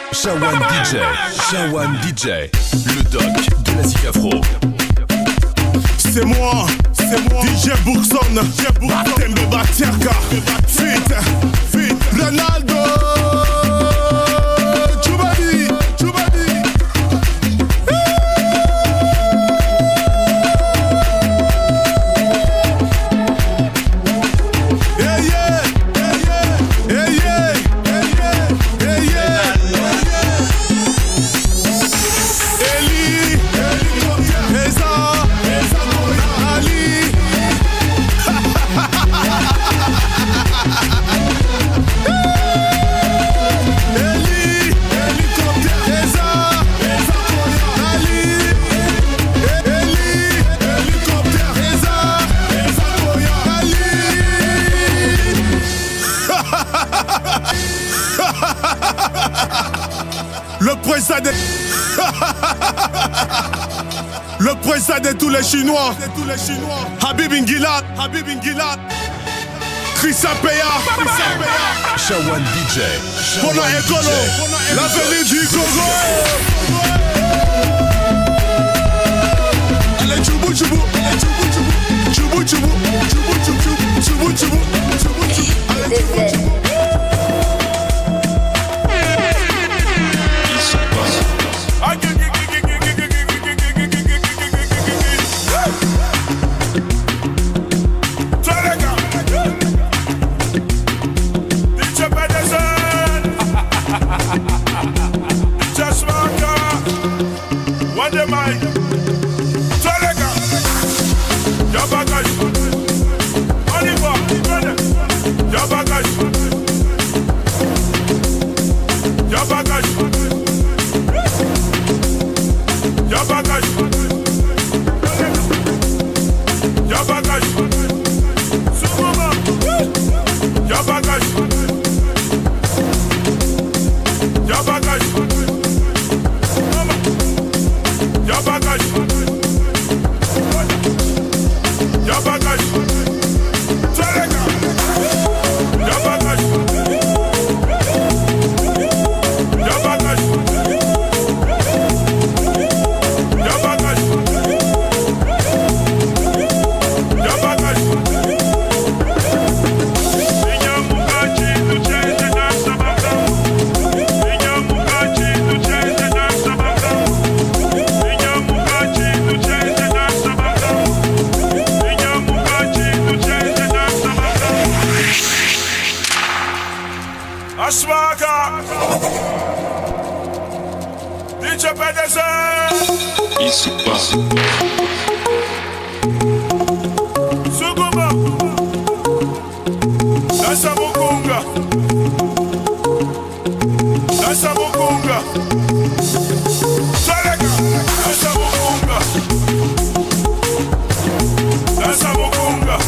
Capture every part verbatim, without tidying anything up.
Shawan D J, Shawan D J, le doc de la Zik Afro. C'est moi, c'est moi, D J Bourson, Batembe Batierka, Fit, Fit, Ronaldo, Chubadi, Chubadi. Yeah, yeah, yeah, yeah, yeah, yeah, yeah, yeah, yeah. Eli, Eza, Ali. Eli, hélicoptère, Eza, Ali. Eli, hélicoptère, Eza, Ali. Le président de... Le président de tous les Chinois, Habib Ngila, Habib Ngila, Christian Peya, Shawan D J, Bona Ekolo, l'avenir du Congo. Allez, tchoubou, tchoubou, allez, tchoubou, tchoubou, tchoubou, tchoubou, tchoubou, tchoubou, tchoubou, tchoubou, tchoubou, allez, tchoubou, tchoubou. Isso passa. Suguma, dança mukunga, dança mukunga, Sarega, dança mukunga, dança mukunga,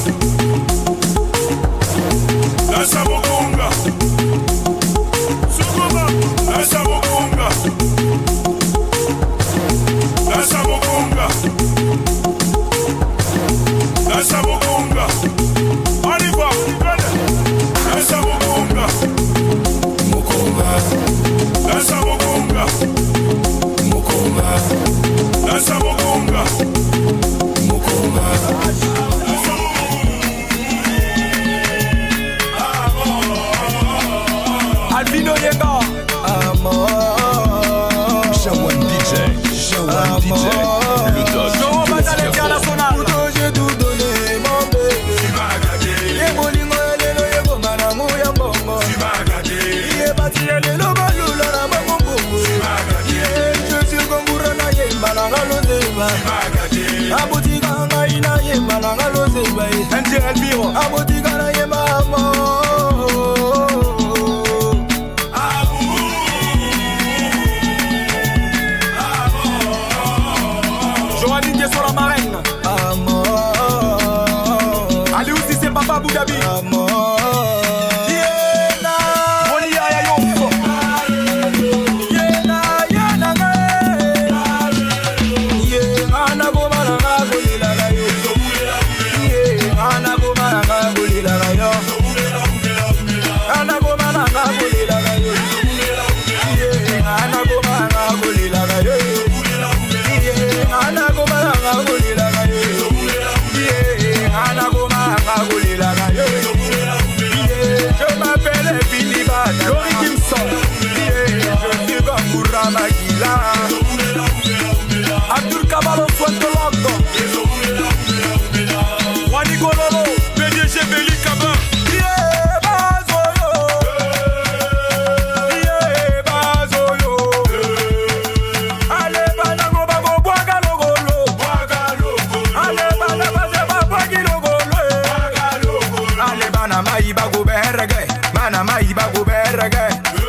dança mukunga, Suguma, dança mukunga. Dança mukunga, dança mukunga, on y va, dança mukunga, mukunga, dança mukunga, mukunga, dança mukunga, mukunga. Albino Yenga, amor. Shawan D J, Shawan D J, le doc de la Zik Afro. J'ai tout donné, mon bébé. Et mon lingo, lelo, yego, manamu, ya bongo. Iye bati, lelo, balula, na bongo, bongo. Je suis comme Bourana, ye, malanga, lozeba. Abotika, nga, ina, ye, malanga, lozeba. N J Elviro, abotika, na, ye, mamo. Sur la marraine, amor. Allez aussi c'est papa Abu Dhabi, amor. Yena, Moni ya ya yonko. Yena, yena nga. Yena na goma na nga boli la la yo. Yena na goma na nga boli la la yo. Ana goma na nga boli la la yo. Yena Bora Maguila. Abdul Caballo Fuente Loco. Wani Gololo, P D G Beli Kaba. Yeah, Bazoyo. Yeah, Bazoyo. Ale banango bago boaga logolo. Ale banango bago boagi logolo. Ale banama ibago berge. Banama ibago berge.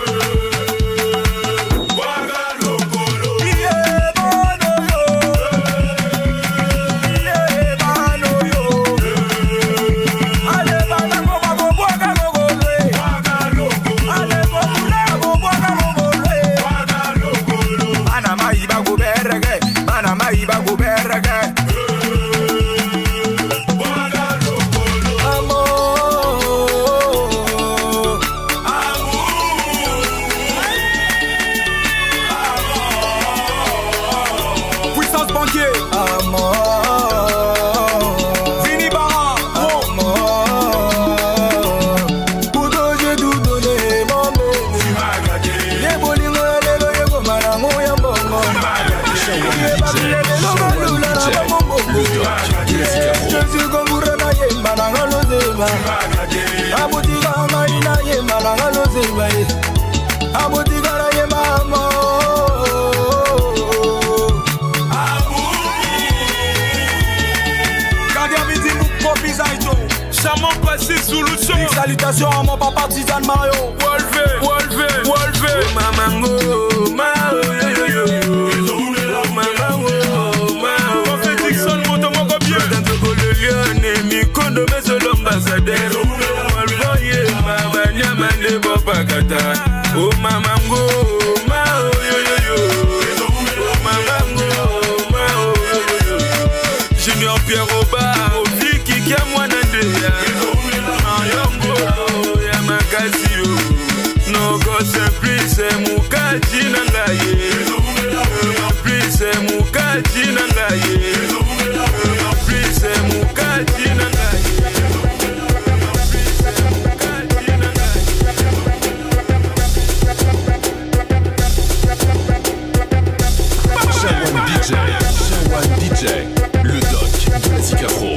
Salutations à mon papa Tizan Mario. Wolvé, Wolvé, Wolvé. Mamango, Mao, yo yo yo. Mamango, Mao. Prophétique son moto mon copier. Dans ce que le lion est mi kondo mais c'est l'ambassadeur. Wolvé, Mama Nyamane Bopakata. Oh Mamango, Mao, yo yo yo. Mamango, Mao, yo yo yo. Junior Pierre Robert, Vicky Kamwanandea. No go simplice mukaji nangaye. Simplice mukaji nangaye. Simplice mukaji nangaye. Shawan D J, Shawan D J, le doc de la Zik Afro.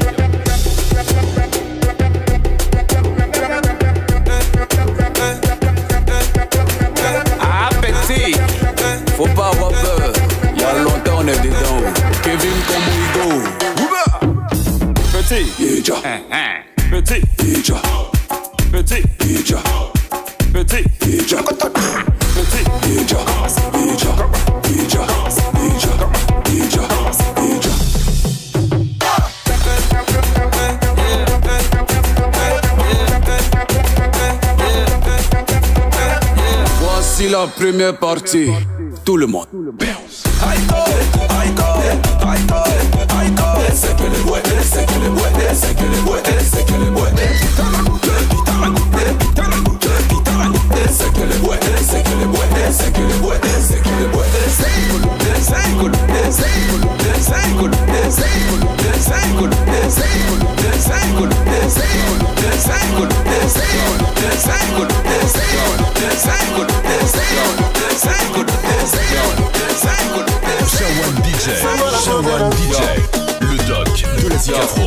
Faut pas avoir peur, y'a longtemps on est dedans. Kevin Komoigo. Petit Ija. Petit Ija. Petit Ija. Petit Ija. Petit Ija. Ija. Ija. Ija. Ija. Ija. Voici la première partie. Tout le monde bounce. Aïko, aïko, aïko, aïko. C'est que les bois, c'est que les bois, c'est que les bois, c'est que les bois. C'est que les bois, c'est que les bois, c'est que les bois, c'est que les bois. C'est cool, c'est cool, c'est cool, c'est cool, c'est cool, c'est cool, c'est cool, c'est cool, c'est cool, c'est cool, c'est cool, c'est cool, c'est cool. Shawan D J, Shawan D J, le doc de la Zik Afro.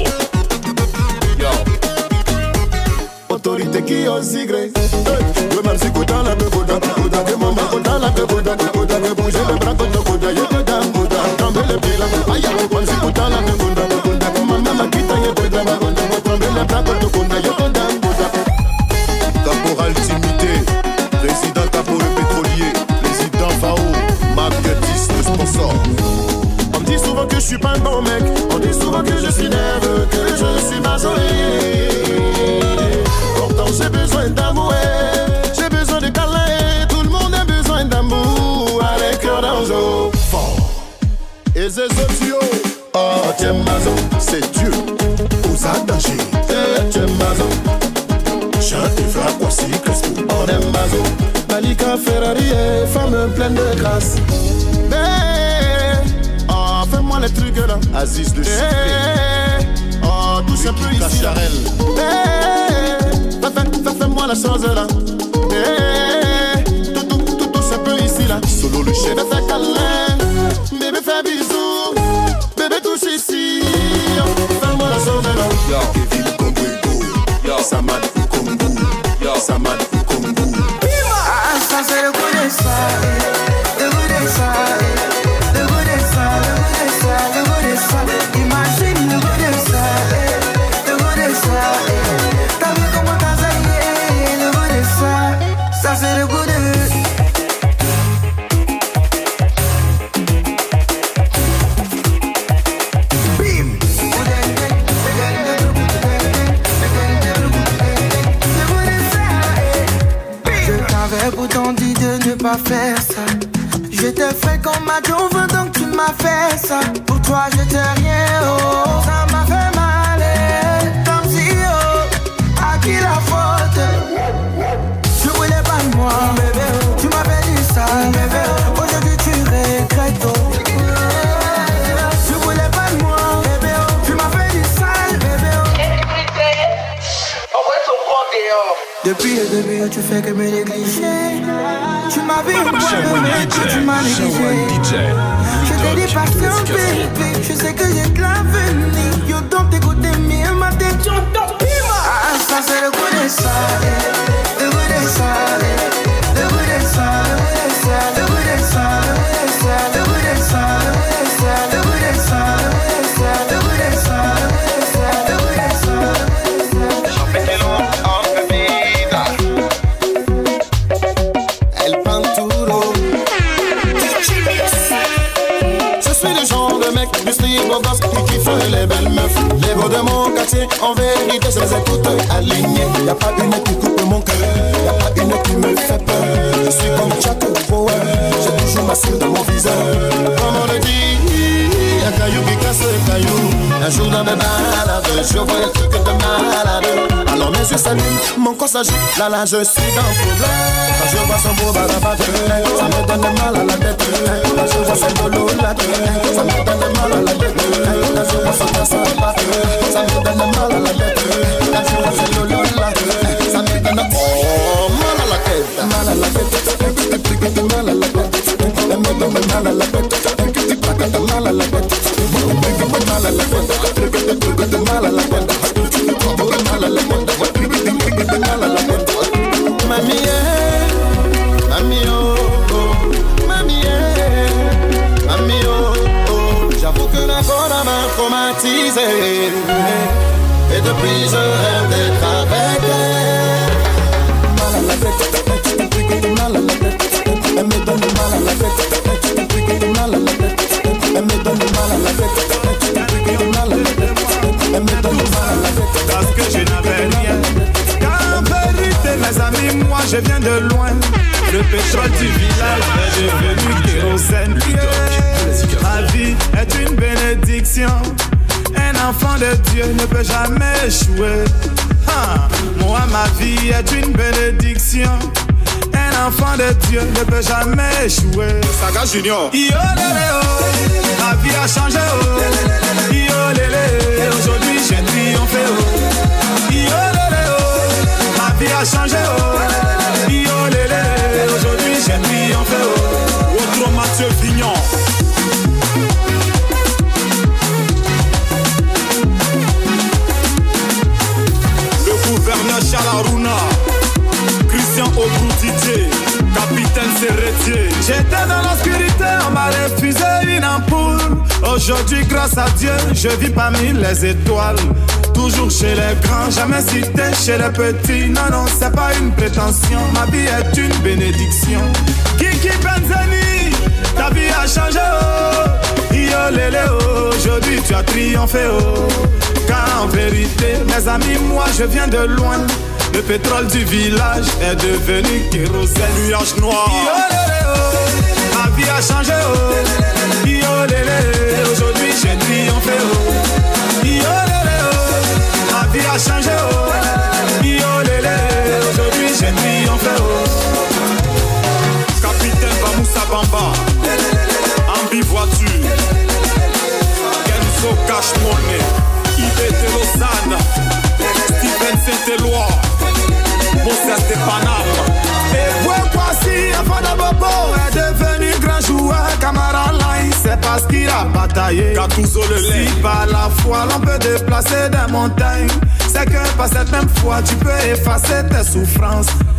Autorité qui osigre. Le même si coutant la peu coutant, coutant que mon maman coutant la peu coutant, coutant que bouger le bras contre coutant, y'a que d'un coutant, tomber le pied là. Aïe, même si coutant la peu coutant, coutant que mon maman quitte, y'a que d'un coutant, tomber le bras contre coutant, y'a que d'un coutant. Caporal Timité, président caporal pétrolier, président Fao, Marguerite, le sponsor. On me dit souvent que je suis pas un bon mec, on dit souvent que je suis nerveux, que je suis mazoé. Pourtant j'ai besoin d'amour, j'ai besoin de câlin, tout le monde a besoin d'amour, avec cœur dans l'eau. Fort. Et c'est sociaux, oh tiens mazo, c'est Dieu, aux attachés, eh tiens mazo. Chante et frappe, voici Crespo, on aime mazo. Malika Ferrari, femme pleine de grâce. Mais, oh fais-moi les trucs là. Aziz le sucré. Oh touche un peu ici là. Fais-moi la chose là. Tout, tout, tout touche un peu ici là. Solo le chef. ça, le goût de ça, le goût de ça, le goût de ça, imagine le goût de ça, le goût de ça, t'as vu comment t'as zaillé, le goût de ça, ça c'est le goût de. Pourtant dit de ne pas faire ça. Je t'ai fait comme ma Jove, donc tu m'as fait ça. Pour toi j'étais rien, oh. Ça m'a fait mal, eh. Comme si, oh, à qui la faute? Je voulais pas de moi, bébé, oh. Tu m'avais dit ça, bébé, oh. Aujourd'hui tu regrettes, oh. Je voulais pas de moi, bébé, oh. Tu m'avais dit ça, bébé, oh. Depuis le début, tu fais que me négliger. Tu m'as vu, tu m'as négligé. Je t'ai dit patience, baby. Je sais que j'ai de l'avenir. Yo, donc t'écoutes mieux ma tête. Ah, ça c'est le goût de ça, le goût de ça, le goût de ça, le goût de ça, le goût de ça, le goût de ça, le goût de ça, le goût de ça, le goût de ça. Du style beau gosse qui kiffe les belles meufs. Les beaux de mon quartier, en vérité je les écoute alignés. Y'a pas une qui coupe mon cœur, y'a pas une qui me fait peur. Je suis comme Jack Bauer, j'ai toujours ma cire dans mon visage. Comme on le dit, y'a caillou qui casse le caillou. Un jour dans mes balades, je vois un truc de malade. Alors mes yeux s'allument, mon corps s'agite. Là là je suis dans le problème. Quand je vois son beau barabat, ça me donne mal à la tête. Quand je vois son bolo la tête, ça me donne mal à la tête. Quand je vois son corps s'abattre, ça me donne mal à la tête. Quand je vois son bolo la tête, ça me donne oh, mal à la tête. Mal à la tête, un petit truc de mal à la tête. Elle me donne mal à la tête, un petit truc de mal à la tête. Mal à la tête, de mal à la tête. Mal à la tête, mal à la tête. Mamie, mamie, oh, oh, mamie, mamie, oh, oh. J'avoue que la bonne m'a traumatisé. Et depuis je rêve d'être avec elle. Mal à la tête, mal à la tête. Elle me donne mal à la tête, mal à la tête. Elle me donne mal à la tête, mal à la tête. Elle me donne mal à la tête. Parce que je n'avais rien. Car en vérité, mes amis, moi je viens de loin. Le pétrole du village est devenu kérosène. Ma vie est une bénédiction. Un enfant de Dieu ne peut jamais échouer. Ah, moi, ma vie est une bénédiction. Un enfant de Dieu ne peut jamais échouer. Saga Junior. Yo lélé oh, ma vie a changé oh. Yo lélé, aujourd'hui j'ai triomphé oh. Yo lélé oh, ma vie a changé oh. Yo lélé, aujourd'hui j'ai triomphé oh. Autre Mathieu Vignon. Le gouverneur Chalaruna, Christian Obroutier, capitaine Serretier. J'étais dans l'obscurité, on m'a refusé une ampoule. Aujourd'hui, grâce à Dieu, je vis parmi les étoiles. Toujours chez les grands, jamais cité chez les petits. Non, non, c'est pas une prétention, ma vie est une bénédiction. Kiki Benzani, ta vie a changé, oh. Yo lélé, oh. Aujourd'hui tu as triomphé, oh. Car en vérité, mes amis, moi je viens de loin. Le pétrole du village est devenu kérosène. Nuage noir. Yo lélé, oh. Ma vie a changé, oh. Yo lélé, aujourd'hui j'ai triomphé, oh. Yo lélé, oh. Ma vie a changé, oh. Yo lélé, aujourd'hui j'ai triomphé, oh. Capitaine Bamoussa Bamba, Ambi voiture, Kenzo Cash Money, I B T Lausanne, Steven Saint-Éloi, Moses de Paname. Et ouais, voici, enfant de Bobo est devenu grand joueur. Camara Line, c'est parce qu'il a bataillé. Gattuso le lait. Si par la foi l'on peut déplacer des montagnes, c'est que par cette même foi tu peux effacer tes souffrances.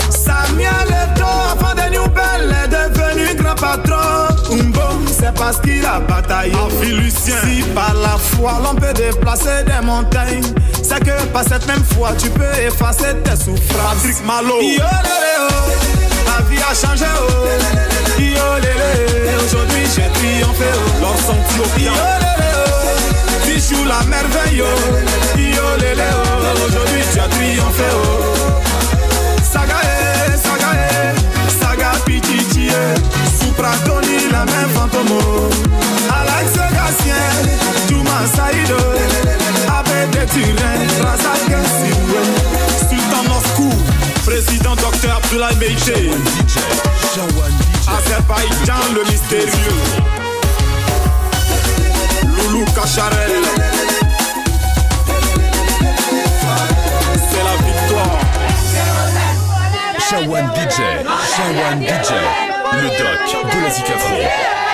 Samuel Eto'o, avant des nouvelles, est devenu grand patron. Umbo, c'est parce qu'il a bataillé. Lucien. Si par la foi l'on peut déplacer des montagnes, c'est que par cette même foi tu peux effacer tes souffrances. Patrick Malo. Yo lélé oh, ma vie a changé oh. Yo lélé, aujourd'hui j'ai triomphé oh. L'on senti yo lélé oh, tu joues la merveille oh. Yo lélé oh, aujourd'hui tu as triomphé oh. Sagae, sagae, saga pititi Supra Tony la même fantomo. Alex Gatien, Touma Saïdo, Abed de Turin, Razak Sibwe, Sultan Moscou, président docteur Abdoulaye Meïté, Azerbaïdjan le mystérieux, Loulou Kacharel, c'est la victoire. Shawan D J, Shawan D J, le doc de la Zik Afro.